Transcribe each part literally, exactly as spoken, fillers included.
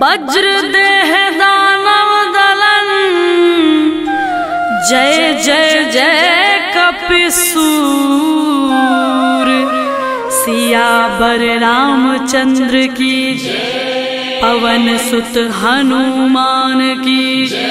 वज्रदेह दानव दलन, जय जय जय कपिसूर। सियावर रामचंद्र की जय, पवन सुत हनुमान की जय।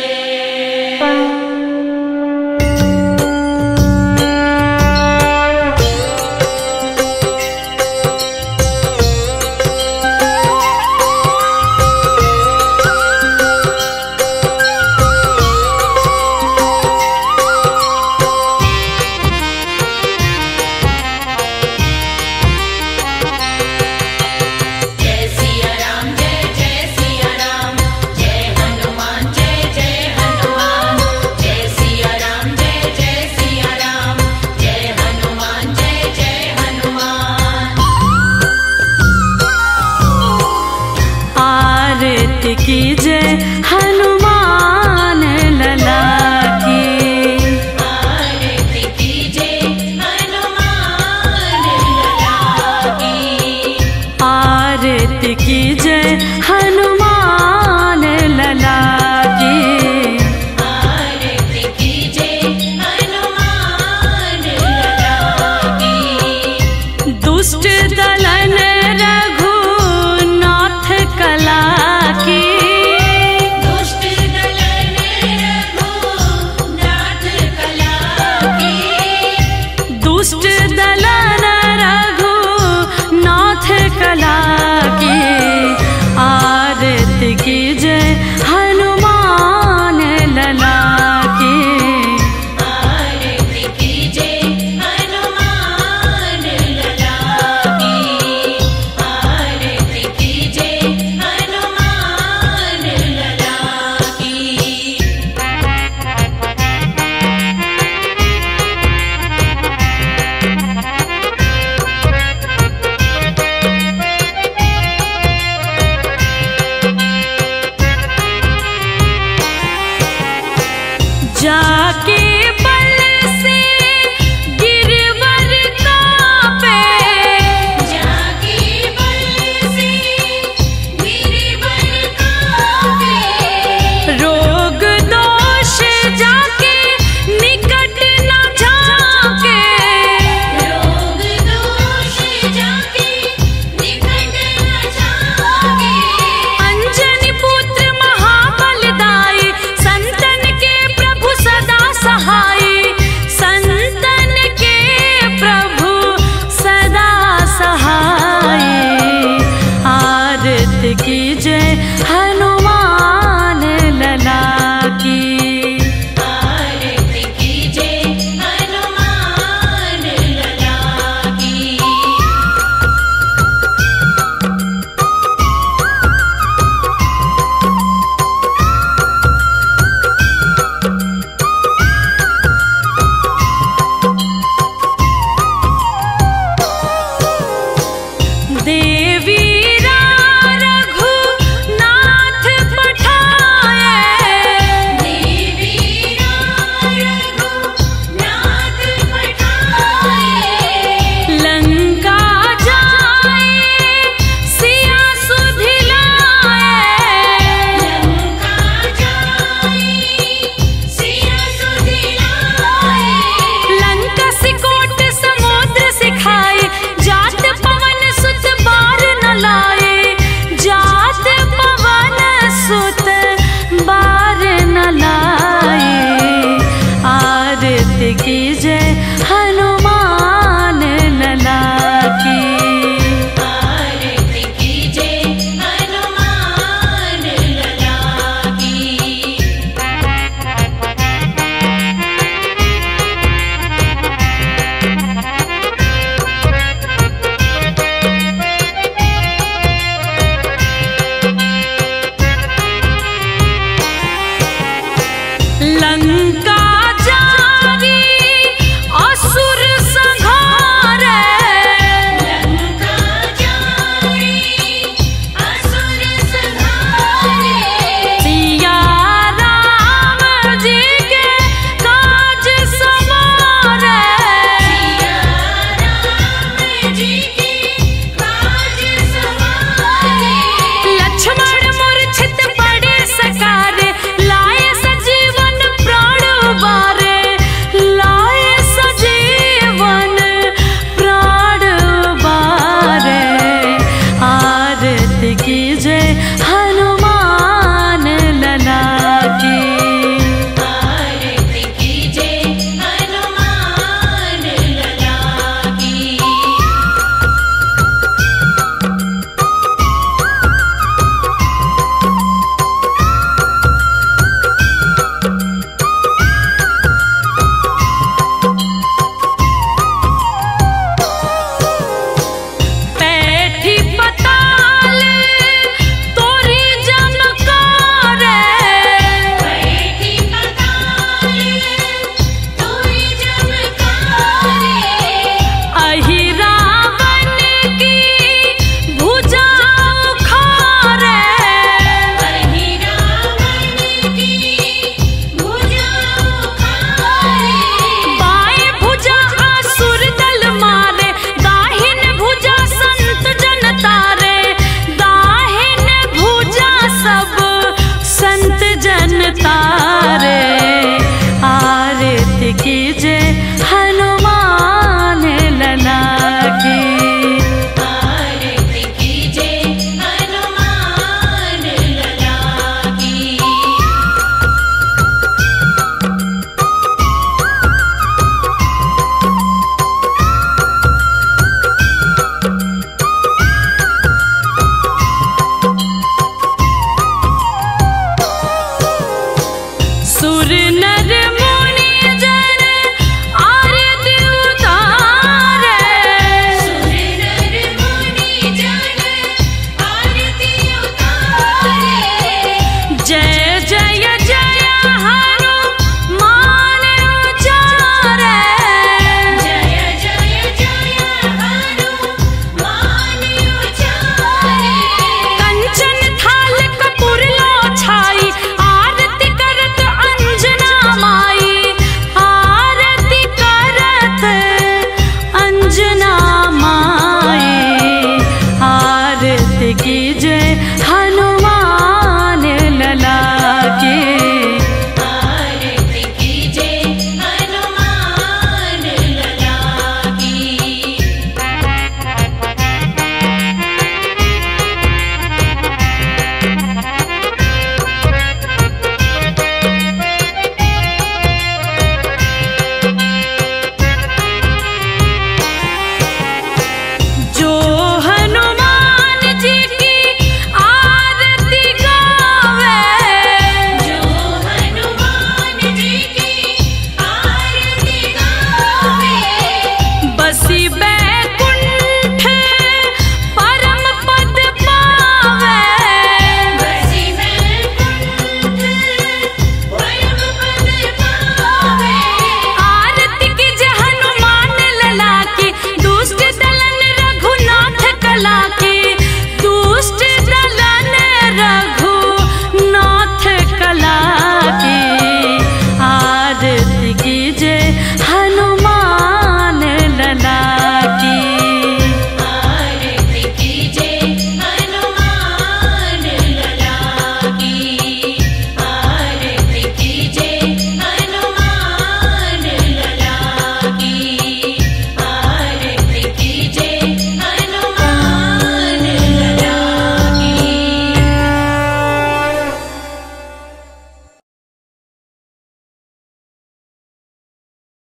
की जय हनुमान लला की, आरती की जय हनुमान लला की, आरती की जय हनुमान लला की, आरती की जय हनुमान लला की। दुष्ट दलन रघुनाथ कला की, दुष्ट दलन रघुनाथ कला की, दुष्ट दलन रघुनाथ कला की। आरती की जय हनुमान लला की, आरती की जय हनुमान लला की, आरती की जय हनुमान लला की। जाके बल से गिरवर कांपे, जाके बल से गिरवर कांपे। रोग दोष जाके निकट न झांके, रोग दोष जाके निकट न झांके। अंजनी पुत्र महाबलदाई, संतन के प्रभु सदा सहाय, संतन के प्रभु सदा सहाय। आरती की जय हनुमान लला की, आरती की जय हनुमान लला की। देवी रघुनाथ पठाए, देवी रघुनाथ पठाए। लंका जाए सिया सुधिलाए, लंका जाए सिया सुधिलाए। लंका सिकोट समुद्र सिखाए, जात पवन सुत बार न लाए, जात पवन सुत बार न लाए। आरती की जय हनुमान लला की, आरती की जय हनुमान लला की। लंका